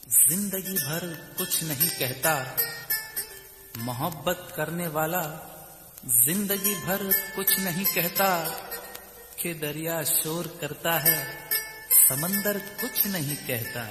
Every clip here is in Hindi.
जिंदगी भर कुछ नहीं कहता, मोहब्बत करने वाला जिंदगी भर कुछ नहीं कहता, कि दरिया शोर करता है समंदर कुछ नहीं कहता।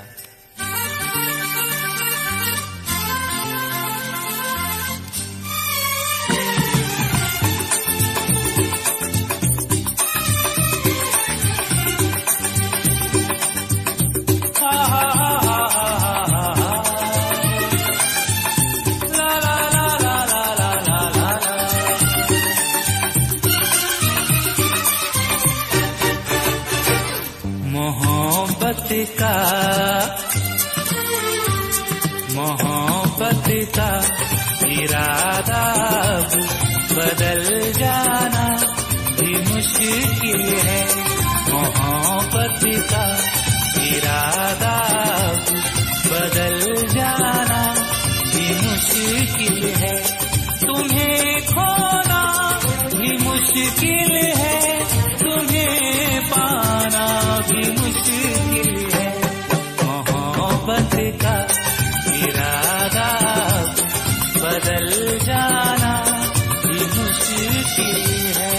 मोहब्बत का इरादा बदल जाना भी मुश्किल है। मोहब्बत का इरादा बदल जाना भी मुश्किल है। तुम्हें खोना भी मुश्किल है, तुम्हें पाना भी मुश्किल है। मोहब्बत का इरादा बदल जाना भी मुश्किल है।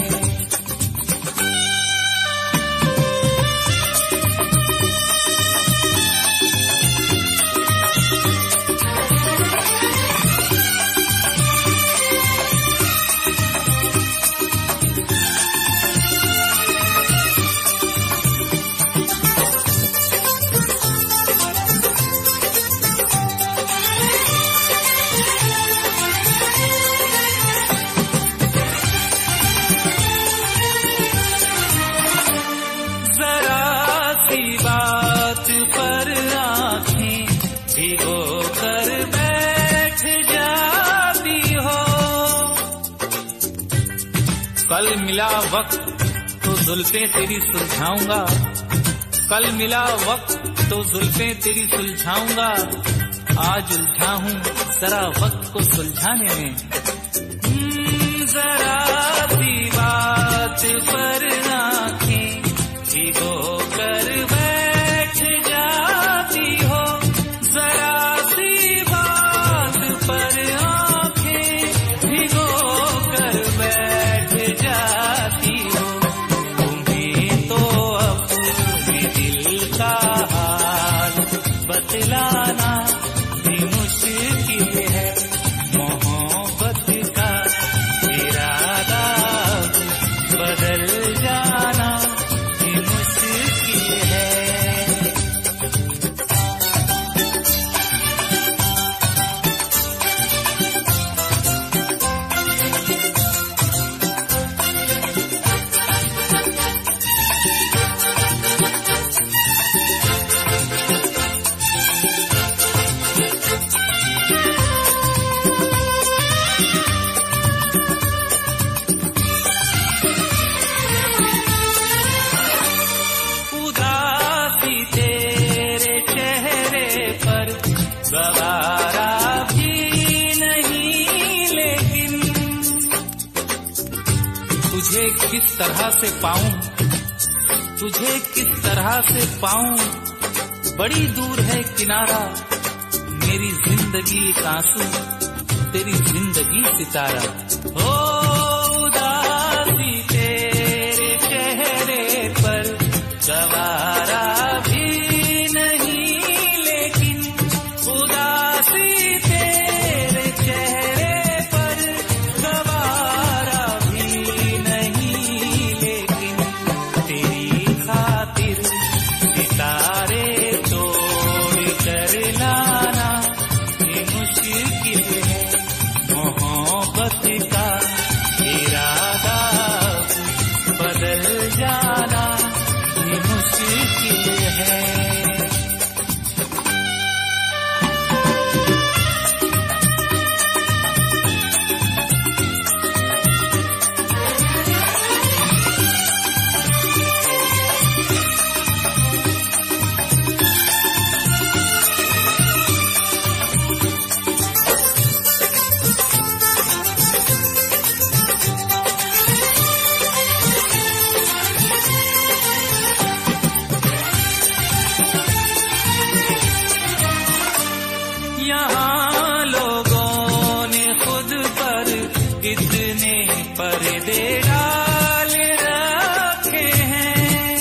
कल मिला वक्त तो जुल्फें तेरी सुलझाऊंगा, कल मिला वक्त तो जुल्फें तेरी सुलझाऊंगा। आज उलझा हूँ जरा वक्त को सुलझाने में। जरा सी बात पर आँखें भिगो कर बैठ जाती हो, जरा सी बात पर आँखें भिगो कर बैठ जाती हो। तुम्हें तो अपने दिल का हाल बतलाना भी मुश्किल है। मोहब्बत का इरादा बदल जाना भी मुश्किल है। गवारा भी नहीं लेकिन तुझे किस तरह से पाऊं, तुझे किस तरह से पाऊं। बड़ी दूर है किनारा, मेरी जिंदगी एक आंसू, तेरी जिंदगी सितारा। हो उदासी तेरे चेहरे पर गवारा भी पर्दे डाल रखे हैं।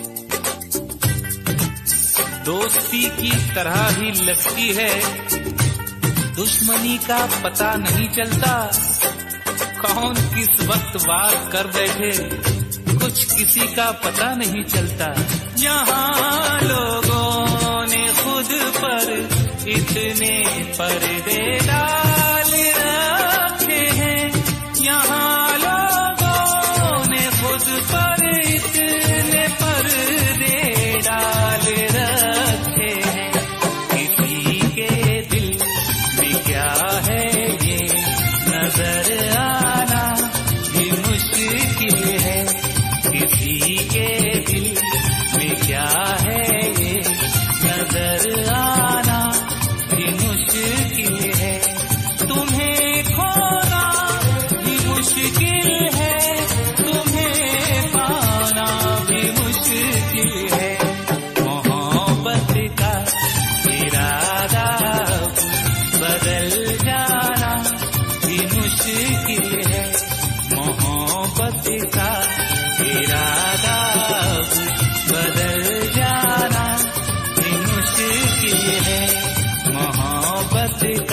दोस्ती की तरह ही लगती है, दुश्मनी का पता नहीं चलता। कौन किस वक्त वार कर बैठे कुछ किसी का पता नहीं चलता। यहाँ लोगों ने खुद पर इतने पर्दे डाल रखे हैं। यहाँ लोगों ने खुद पर इतने पर्दे डाल रखे हैं। किसी के दिल में क्या है ये नजर आना भी मुश्किल है। किसी के दिल में क्या है ये नजर आना भी मुश्किल है। तुम्हें खोना भी मुश्किल है, तुम्हें पाना भी मुश्किल है। मोहब्बत का इरादा बदल जाना भी मुश्किल है। मोहब्बत का इरादा बदल जाना भी मुश्किल है। मोहब्बत